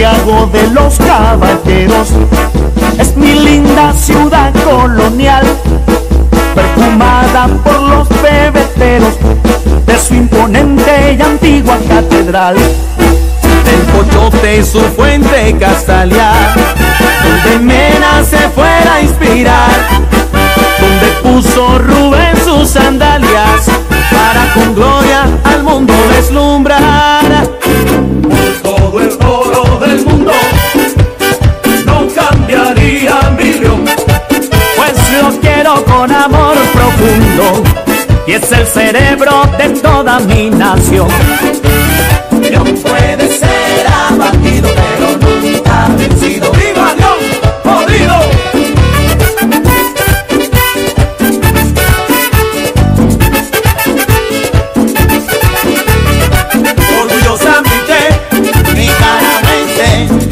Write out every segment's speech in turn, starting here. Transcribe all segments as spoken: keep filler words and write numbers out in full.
Santiago de los Caballeros es mi linda ciudad colonial, perfumada por los pebeteros de su imponente y antigua catedral. Del Pochote su fuente Castalia, donde Mena se fuera a inspirar, donde puso Rubén sus sandalias para con gloria al mundo deslumbrar. Por todo el oro del mundo no cambiaría mi león, pues lo quiero con amor profundo y es el cerebro de toda mi nación. León puede ser abatido, pero nunca vencido. ¡Viva León jodido! Orgullosamente nicaragüense.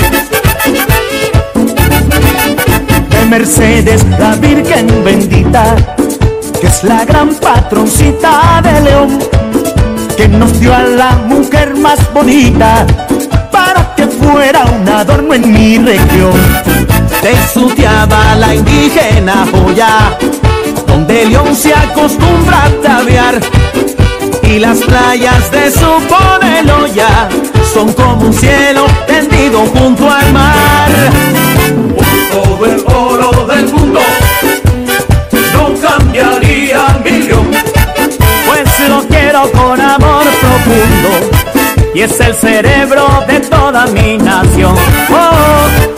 De Mercedes, la Virgen bendita, que es la gran patroncita de León, que nos dio a la mujer más bonita para que fuera un adorno en mi región. De su tiaba la indígena joya, donde León se acostumbra a tabear, y las playas de su Poneloya son como un cielo tendido junto al mar. Por todo el oro del mundo no cambiaría mi león, pues lo quiero con amor profundo y es el cerebro de toda mi nación. Oh,